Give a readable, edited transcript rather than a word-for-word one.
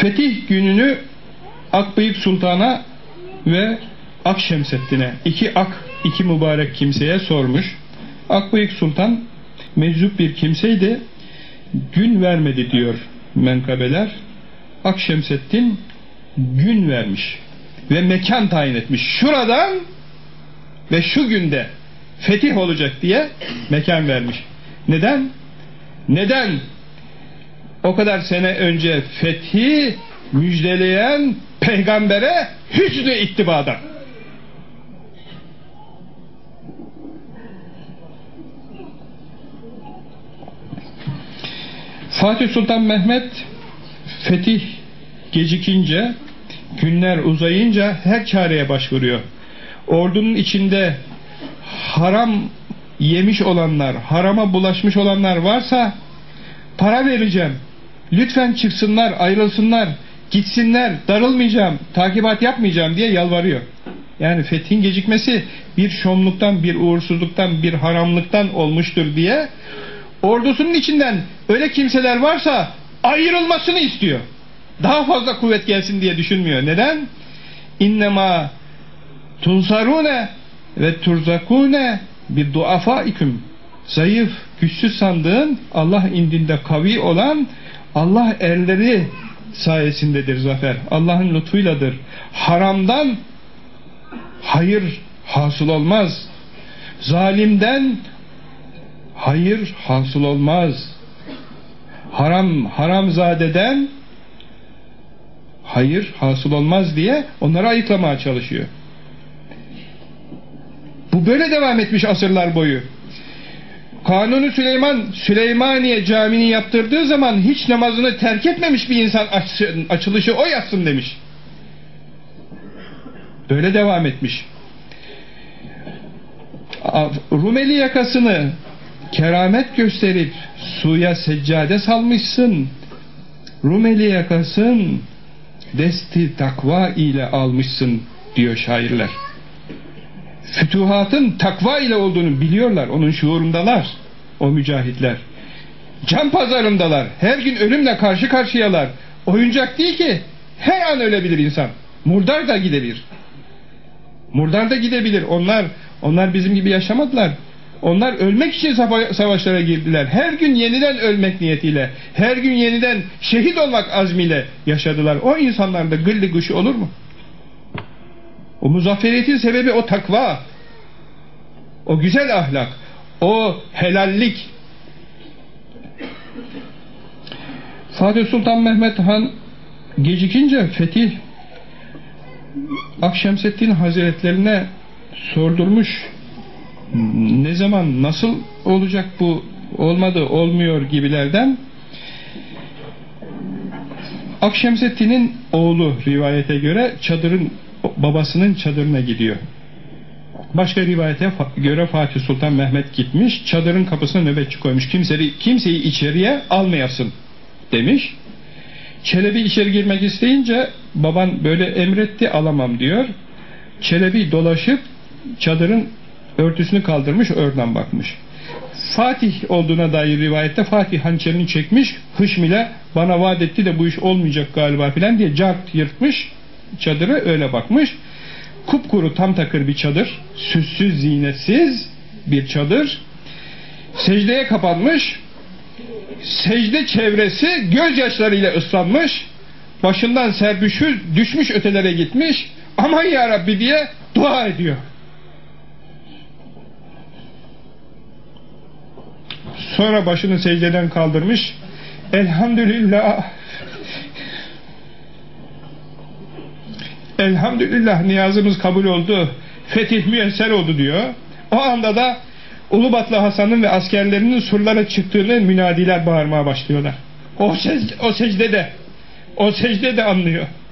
Fetih gününü Akbıyık Sultan'a ve Akşemseddin'e, iki mübarek kimseye sormuş. Akbıyık Sultan meczup bir kimseydi. Gün vermedi diyor menkabeler. Akşemseddin gün vermiş ve mekan tayin etmiş. Şuradan ve şu günde fetih olacak diye mekan vermiş. Neden? Neden? O kadar sene önce fethi müjdeleyen peygambere hüsnü ittibadan. Fatih Sultan Mehmet fetih gecikince, günler uzayınca her çareye başvuruyor. Ordunun içinde haram yemiş olanlar, harama bulaşmış olanlar varsa para vereceğim. Lütfen çıksınlar, ayrılsınlar, gitsinler, darılmayacağım, takibat yapmayacağım diye yalvarıyor. Yani fethin gecikmesi bir şomluktan, bir uğursuzluktan, bir haramlıktan olmuştur diye ordusunun içinden öyle kimseler varsa ayrılmasını istiyor. Daha fazla kuvvet gelsin diye düşünmüyor. Neden? İnnemâ tunsarûne ve turzakûne bi duafâiküm. Zayıf, güçsüz sandığın Allah indinde kavi olan Allah erleri sayesindedir zafer. Allah'ın lütfuyladır. Haramdan hayır hasıl olmaz. Zalimden hayır hasıl olmaz. Haramzadeden hayır hasıl olmaz diye onları ayıklamaya çalışıyor. Bu böyle devam etmiş asırlar boyu. Kanuni Süleymaniye Camii'ni yaptırdığı zaman hiç namazını terk etmemiş bir insan açılışı o yapsın demiş. Böyle devam etmiş. Rumeli yakasını keramet gösterip suya seccade salmışsın. Rumeli yakasın desti takva ile almışsın diyor şairler. Fütuhatın takva ile olduğunu biliyorlar. Onun şuurundalar o mücahitler. Can pazarındalar. Her gün ölümle karşı karşıyalar. Oyuncak değil ki. Her an ölebilir insan. Murdar da gidebilir. Murdar da gidebilir. Onlar bizim gibi yaşamadılar. Onlar ölmek için savaşlara girdiler. Her gün yeniden ölmek niyetiyle, her gün yeniden şehit olmak azmiyle yaşadılar. O insanlarda gıllı gışı olur mu? O muzafferiyetin sebebi o takva, o güzel ahlak, o helallik. Fatih Sultan Mehmet Han gecikince fetih Akşemseddin Hazretlerine sordurmuş. Ne zaman, nasıl olacak bu, olmadı, olmuyor gibilerden. Akşemseddin'in oğlu rivayete göre babasının çadırına gidiyor. Başka rivayete göre Fatih Sultan Mehmet gitmiş, çadırın kapısına nöbetçi koymuş. Kimseyi içeriye almayasın demiş. Çelebi içeri girmek isteyince baban böyle emretti, alamam diyor. Çelebi dolaşıp çadırın örtüsünü kaldırmış, oradan bakmış. Fatih olduğuna dair rivayette Fatih hançerini çekmiş, hışm ile bana vaat etti de bu iş olmayacak galiba filan diye cart yırtmış çadırı, öyle bakmış. Kupkuru tam takır bir çadır, süssüz zinetsiz bir çadır, secdeye kapanmış, secde çevresi gözyaşlarıyla ıslanmış, başından serbüşür düşmüş ötelere gitmiş, aman ya Rabbi diye dua ediyor. Sonra başını secdeden kaldırmış, elhamdülillah, elhamdülillah niyazımız kabul oldu, fetih müyesser oldu diyor. O anda da Ulubatlı Hasan'ın ve askerlerinin surlara çıktığını münadiler bağırmaya başlıyorlar. O secdede anlıyor.